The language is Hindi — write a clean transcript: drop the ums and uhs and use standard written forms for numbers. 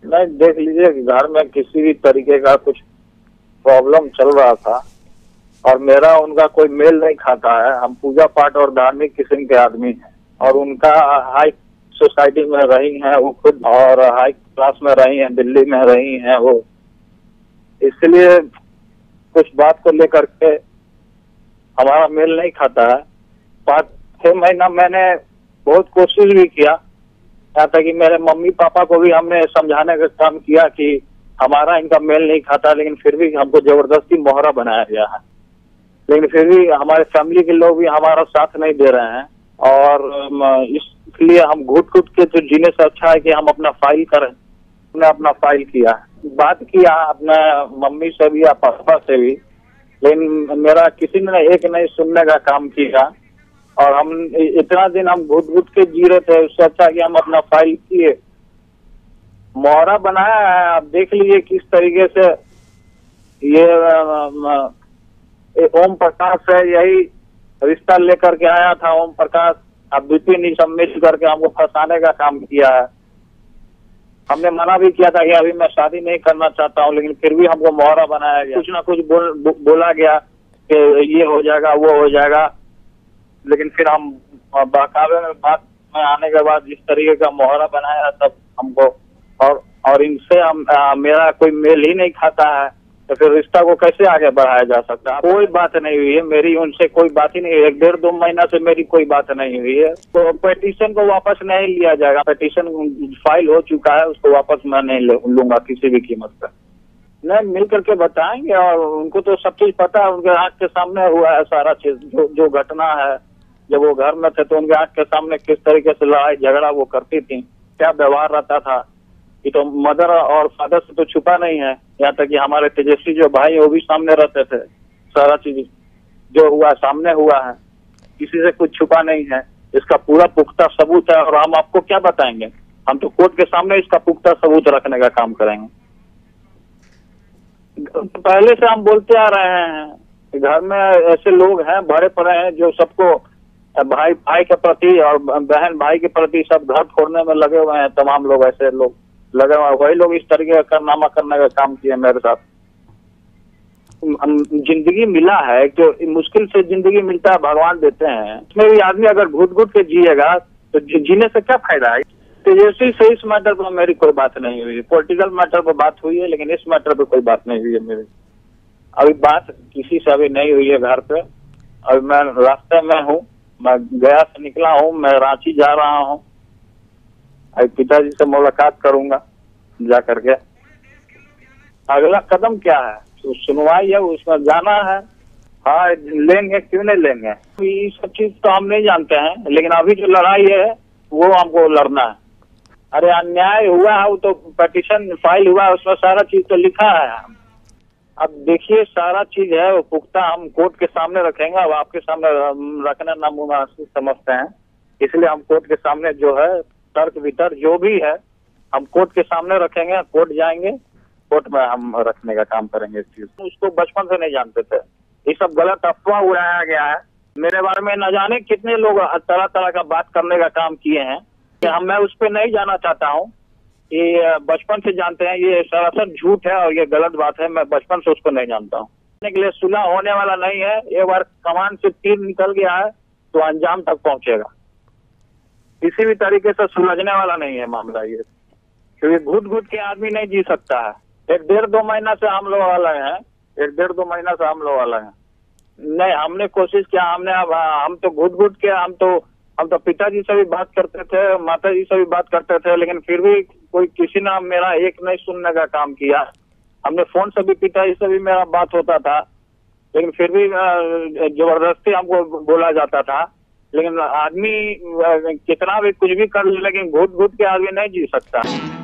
नहीं, देख लीजिए, घर में किसी भी तरीके का कुछ प्रॉब्लम चल रहा था और मेरा उनका कोई मेल नहीं खाता है। हम पूजा पाठ और धार्मिक किस्म के आदमी हैं और उनका हाई सोसाइटी में रही हैं वो खुद, और हाई क्लास में रही हैं, दिल्ली में रही हैं वो, इसलिए कुछ बात को लेकर के हमारा मेल नहीं खाता है। 5-6 महीना मैंने बहुत कोशिश भी किया, यहाँ तक कि मेरे मम्मी पापा को भी हमने समझाने का काम किया कि हमारा इनका मेल नहीं खाता, लेकिन फिर भी हमको जबरदस्ती मोहरा बनाया गया है। लेकिन फिर भी हमारे फैमिली के लोग भी हमारा साथ नहीं दे रहे हैं और इसलिए हम घुट-घुट के तो जीने से अच्छा है कि हम अपना फाइल करें। हमने अपना फाइल किया, बात किया अपने मम्मी से भी या पापा से भी, लेकिन मेरा किसी ने एक नहीं सुनने का काम किया और हम इतना दिन हम घुट-घुट के जी रहे थे, उससे अच्छा कि हम अपना फाइल किए, मोहरा बनाया है। आप देख लीजिए किस तरीके से ये ओम प्रकाश है, यही रिश्ता लेकर के आया था ओम प्रकाश। अब विपिन सब मिल करके हमको फंसाने का काम किया है। हमने मना भी किया था कि अभी मैं शादी नहीं करना चाहता हूँ, लेकिन फिर भी हमको मोहरा बनाया गया। कुछ ना कुछ बोला गया कि ये हो जाएगा वो हो जाएगा, लेकिन फिर हम बहकावे में बात में आने के बाद जिस तरीके का मोहरा बनाया तब हमको और इनसे मेरा कोई मेल ही नहीं खाता है, तो फिर रिश्ता को कैसे आगे बढ़ाया जा सकता है। कोई बात नहीं हुई है मेरी उनसे, कोई बात ही नहीं है। 1-1.5-2 महीना से मेरी कोई बात नहीं हुई है। तो petition को वापस नहीं लिया जाएगा। petition फाइल हो चुका है, उसको वापस मैं नहीं लूंगा किसी भी कीमत पर। नहीं, मिल करके बताएंगे और उनको तो सब चीज पता है, उनके आंख के सामने हुआ है सारा चीज। जो घटना है, जब वो घर में थे तो उनके आंख के सामने किस तरीके से लड़ाई झगड़ा वो करती थी, क्या व्यवहार रहता था, ये तो मदर और फादर से तो छुपा नहीं है। यहाँ तक कि हमारे तेजस्वी जो भाई वो भी सामने रहते थे। सारा चीज जो हुआ सामने हुआ है, किसी से कुछ छुपा नहीं है। इसका पूरा पुख्ता सबूत है और हम आपको क्या बताएंगे। हम तो कोर्ट के सामने इसका पुख्ता सबूत रखने का काम करेंगे। पहले से हम बोलते आ रहे हैं, घर में ऐसे लोग हैं भरे पड़े हैं जो सबको भाई भाई के प्रति और बहन भाई के प्रति सब घर फोड़ने में लगे हुए हैं। तमाम लोग ऐसे लोग लगे हुए, वही लोग इस तरीके का कारनामा करने का काम किए मेरे साथ। जिंदगी मिला है, जो मुश्किल से जिंदगी मिलता है भगवान देते हैं, इसमें भी आदमी अगर घुट-घुट के जिएगा तो जीने से क्या फायदा है। तेजस्वी से इस मैटर पर मेरी कोई बात नहीं हुई। पॉलिटिकल मैटर पर बात हुई है, लेकिन इस मैटर पर कोई बात नहीं हुई है मेरी। अभी बात किसी से अभी नहीं हुई है घर पे। अभी मैं रास्ते में हूँ, मैं गया से निकला हूँ, मैं रांची जा रहा हूँ। अभी पिताजी से मुलाकात करूंगा जा करके। अगला कदम क्या है, तो सुनवाई है, उसमें जाना है। हाँ लेंगे, क्यों नहीं लेंगे। ये सब चीज तो हम नहीं जानते हैं, लेकिन अभी जो लड़ाई है वो हमको लड़ना है। अरे अन्याय हुआ है, वो तो petition फाइल हुआ है, उसमें सारा चीज तो लिखा है। अब देखिए सारा चीज है वो पुख्ता, हम कोर्ट के सामने रखेंगे। अब आपके सामने रखना नामुमकिन समझते हैं, इसलिए हम कोर्ट के सामने जो है तर्क वितर्क जो भी है हम कोर्ट के सामने रखेंगे। कोर्ट जाएंगे, कोर्ट में हम रखने का काम करेंगे इस चीज। उसको बचपन से नहीं जानते थे, ये सब गलत अफवाह उड़ाया गया है। मेरे बारे में न जाने कितने लोग तरह तरह का बात करने का काम किए हैं। मैं उस पर नहीं जाना चाहता हूँ। ये बचपन से जानते हैं, ये सरासर झूठ है और ये गलत बात है। मैं बचपन से उसको नहीं जानता हूँ। के लिए सुलह होने वाला नहीं है। एक बार कमान से तीर निकल गया है तो अंजाम तक पहुंचेगा। किसी भी तरीके से सुलझने वाला नहीं है मामला ये, क्योंकि घुट-घुट के आदमी नहीं जी सकता है। 1-1.5-2 महीना से हम लोग वाला है, 1-1.5-2 महीना से हम लोग वाला है। नहीं, हमने कोशिश किया, हमने अब हम तो घुट-घुट के हम तो पिताजी से भी बात करते थे, माता जी से भी बात करते थे, लेकिन फिर भी कोई किसी ने मेरा एक नहीं सुनने का काम किया। हमने फोन से भी पिताजी से भी मेरा बात होता था, लेकिन फिर भी जबरदस्ती हमको बोला जाता था। लेकिन आदमी कितना भी कुछ भी कर ले, लेकिन घुट-घुट के आदमी नहीं जी सकता।